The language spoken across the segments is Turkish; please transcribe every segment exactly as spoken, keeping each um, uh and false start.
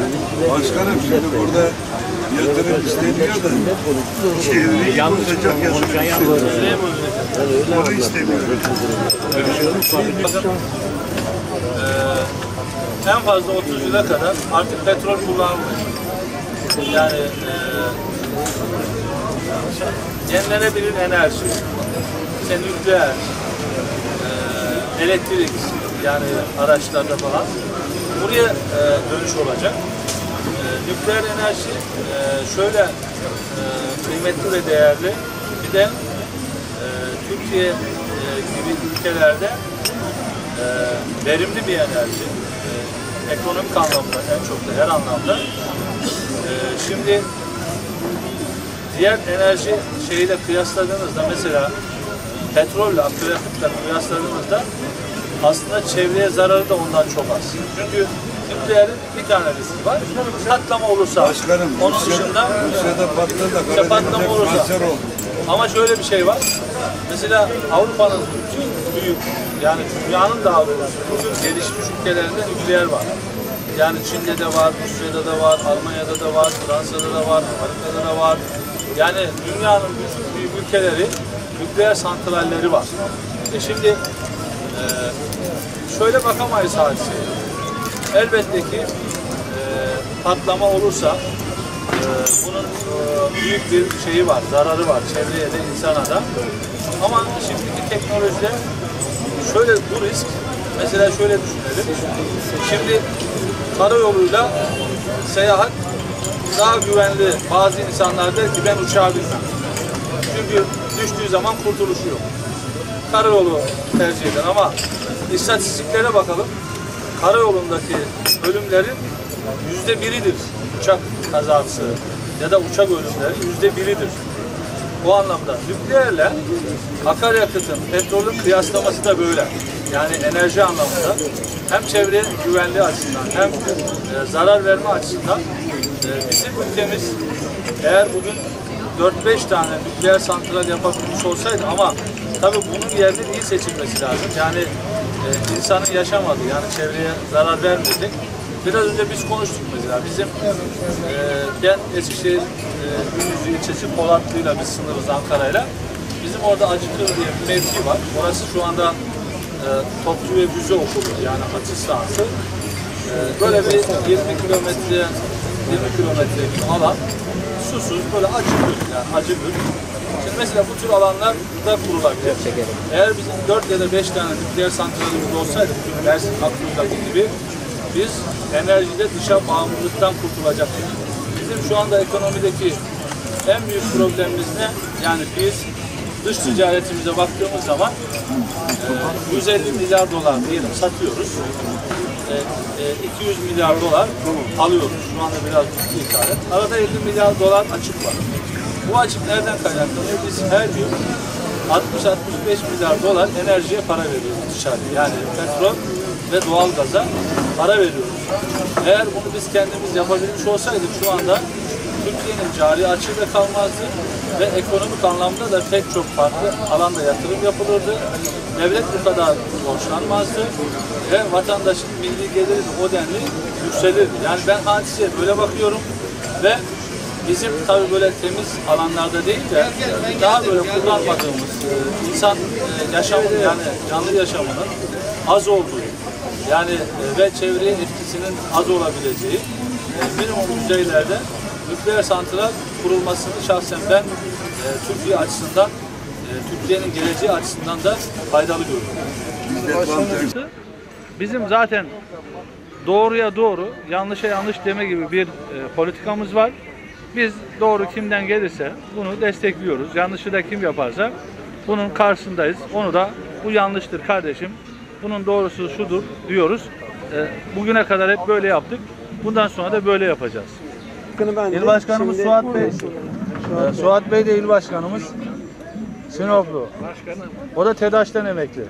Başkanım şimdi burada yatırım isteniyor da çevreyi bozacak yatırım isteniyor. Onu istemiyor. Ee, en fazla otuz yıla kadar artık petrol kullanılmıyor. Yani e, yenilenebilir enerji, işte nükleer, e, elektrik, yani araçlarda falan buraya e, dönüş olacak. E, nükleer enerji e, şöyle e, kıymetli ve değerli. Bir de e, Türkiye e, gibi ülkelerde e, verimli bir enerji. E, ekonomik anlamda en çok da her anlamda. E, şimdi diğer enerji şeyiyle kıyasladığınızda mesela petrolle, akaryakıtla kıyasladığınızda aslında çevreye zararı da ondan çok az. Çünkü nükleerin bir tane riski var. Patlama olursa, Başkanım, onun Rusya'da, dışında Rusya'da patladı da patlama olursa. Ama şöyle bir şey var. Mesela Avrupa'nın bütün büyük, yani dünyanın daha doğrusu bütün gelişmiş ülkelerinde nükleer var. Yani Çin'de de var, Rusya'da da var, Almanya'da da var, Fransa'da da var, Amerika'da da var. Yani dünyanın bütün büyük ülkeleri nükleer santralleri var. E şimdi e, şöyle bakamayız hadiseye. Elbette ki e, patlama olursa e, bunun e, büyük bir şeyi var, zararı var çevreye de insana da. Ama şimdiki teknolojide şöyle bu risk, mesela şöyle düşünelim. Şimdi karayoluyla seyahat daha güvenli. Bazı insanlar der ki ben uçağa binmem. Çünkü düştüğü zaman kurtuluşu yok. Karayolu tercih eder ama istatistiklere bakalım. Karayolundaki ölümlerin yüzde biridir. Uçak kazası ya da uçak ölümleri yüzde biridir. Bu anlamda nükleerle akaryakıtın, petrolün kıyaslaması da böyle. Yani enerji anlamında hem çevre güvenliği açısından hem e, zarar verme açısından e, bizim ülkemiz eğer bugün dört beş tane nükleer santral yapabilmiş olsaydı, ama tabii bunun yerinin iyi seçilmesi lazım. Yani e, insanın yaşamadığı, yani çevreye zarar vermeyecek. Biraz önce biz konuştuk mesela. Bizim e, ben Eskişehir e, Gümrüzü ilçesi Polatlı'yla biz sınırız Ankara'yla. Bizim orada Acıkır diye bir mevki var. Orası şu anda e, Topçu ve Büze Okulu, yani açı sahası. E, böyle bir yirmi kilometre yirmi kilometre bir alan. Susuz, böyle acıkır, yani acıkır. Şimdi mesela bu tür alanlarda kurulabilir. Eğer bizim dört ya da beş tane nükleer santralimiz olsaydı, bugün Mersin Aklı'daki gibi, biz enerjide dışa bağımlılıktan kurtulacaktık. Bizim şu anda ekonomideki en büyük problemimiz ne? Yani biz dış ticaretimize baktığımız zaman e, yüz elli milyar dolar diyelim satıyoruz. E, e, iki yüz milyar dolar alıyoruz. Şu anda biraz düştü ithalat. Arada elli milyar dolar açık var. Bu açık nereden kaynaklanıyor? Biz her gün altmış altmış beş milyar dolar enerjiye para veriyoruz dışarıya. Yani petrol ve doğalgaza para veriyoruz. Eğer bunu biz kendimiz yapabilmiş olsaydık şu anda Türkiye'nin cari açığı da kalmazdı ve ekonomik anlamda da pek çok farklı alanda yatırım yapılırdı. Devlet bu kadar borçlanmazdı ve vatandaşın milli geliri de o denli yükselirdi. Yani ben hadiseye böyle bakıyorum ve bizim tabii böyle temiz alanlarda değil de daha böyle kullanmadığımız insan yaşamının, yani canlı yaşamının az olduğu, yani ve çevreye etkisinin az olabileceği minimum düzeylerde nükleer santral kurulmasını şahsen ben e, Türkiye açısından, e, Türkiye'nin geleceği açısından da faydalı görüyorum. Bizim zaten doğruya doğru, yanlışa yanlış deme gibi bir e, politikamız var. Biz doğru kimden gelirse bunu destekliyoruz. Yanlışı da kim yaparsa bunun karşısındayız. Onu da bu yanlıştır kardeşim, bunun doğrusu şudur diyoruz. E, bugüne kadar hep böyle yaptık. Bundan sonra da böyle yapacağız. İl Başkanımız şimdi... Suat Bey. Suat, ee, Suat Bey de il başkanımız. Sinoplu. Başkanım. O da TEDAŞ'tan emekli.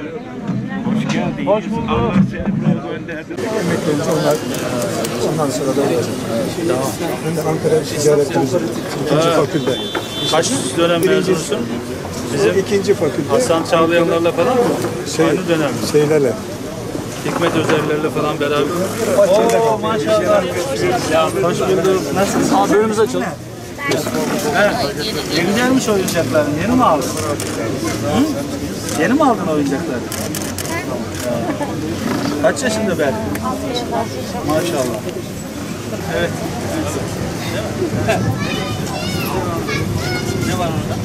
Hoş geldiniz. Hoş bulduk. Allah seni buraya gönderdi. Emeklerimiz onlar, ondan sonra da olacak. Tamam. Ben de Ankara Ticaret Turizmi ikinci fakülte. Kaç dönem mezunusun? Bizim ikinci fakülte. Hasan Çağlayanlarla falan mı? Şey, Aynı dönem mi? Şeylerle. Hikmet Özerlerle falan beraber. Oo maşallah. Hoş bulduk. Nasılsınız? Abi önümüzü açalım. Evet. Yeni gelmiş oyuncakların. Yeni mi aldın? Hı? Yeni mi aldın oyuncakları? Kaç yaşında ben? Maşallah. Evet. Ne var orada?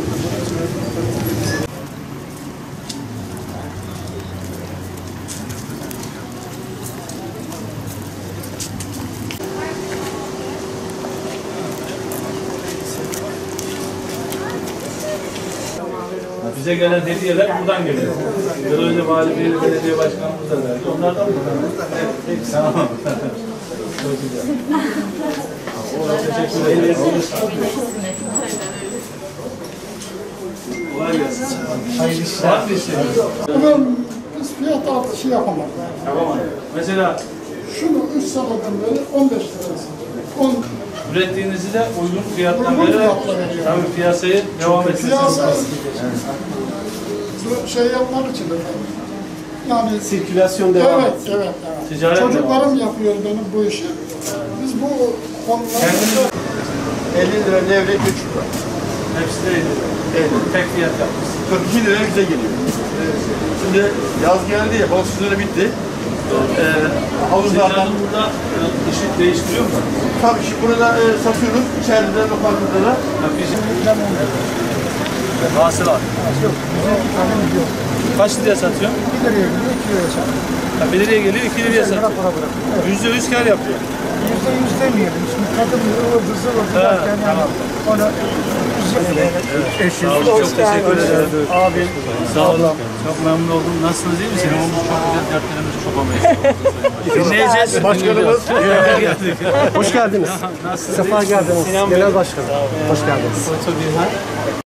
Bize gelen hediyeler buradan geliyor. Biraz önce Vali Bey, Belediye Başkanımız da verdi. Onlardan mı? Evet, tamam. Çok güzel. Teşekkür ederiz. Kolay gelsin. Hayırlı işler. Var mı işler? Bunun biz fiyat artışı yapamadık. Tamam. Mesela Şunu üç seneden beri on beş lirası. on ürettiğinizi de uygun fiyattan Uygun beri fiyatla veriyor. tabii piyasayı devam etsin. Piyasa bu şey yapmak için efendim. Yani Sirkülasyon devam evet, etsin. evet, evet. Ticaret Çocuklarım yapıyor benim bu işi. Biz bu konularda elli lira levrek üç lira. Hepsi de elli. Tek fiyat yapmışsın. kırk iki lira bize geliyor. Şimdi yaz geldi ya, balık sezonu bitti. Ee, havuzlardan Sizlerin burada e, işi değiştiriyor musun? tabii ki burada e, satıyoruz. İçeride lokantada da. Ya bizim hasılat. yok. Yok. Kaç liraya satıyorsun? Bir liraya geliyor, iki liraya satıyor. Ha, bir liraya geliyor, iki liraya satıyor. Para bırakıyor. Yüzde yüz kar yapıyor. Yüzde yüz demeyelim. Şimdi kadın ıvırdı zıvırdı Ha, derken yani tamam. onu eşiniz Sağ olun, çok teşekkür ederim. Abim. Sağ olun. Çok memnun oldum. Nasılsınız, iyi misiniz? Çok güzel dertlerimizi çok amayız. Dinleyeceğiz. Başkanımız. Hoş geldiniz. Nasılsınız? Sefa geldiniz. Genel Başkanım. Hoş geldiniz.